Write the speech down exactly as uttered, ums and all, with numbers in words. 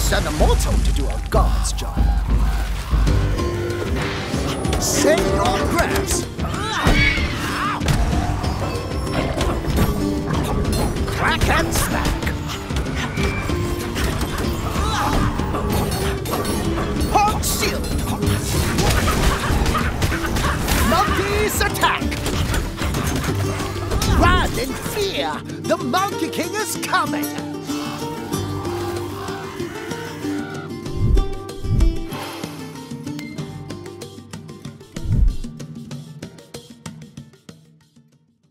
just an immortal to do a god's job. Say your prayers. Crack and smack. Hawk shield. Monkeys attack. Run in fear. The Monkey King is coming.